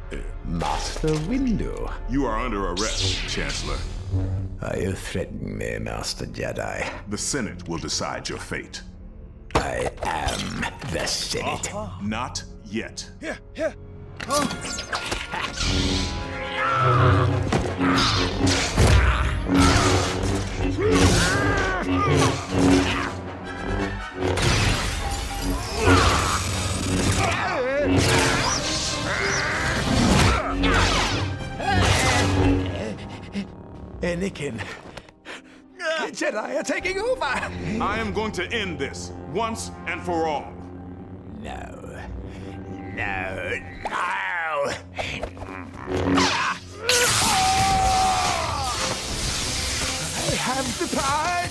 Master Windu. You are under arrest, Chancellor. Are you threatening me, Master Jedi? The Senate will decide your fate. I am the Senate. Not yet. Here. Anakin. The Jedi are taking over! I am going to end this, once and for all. No. I have the power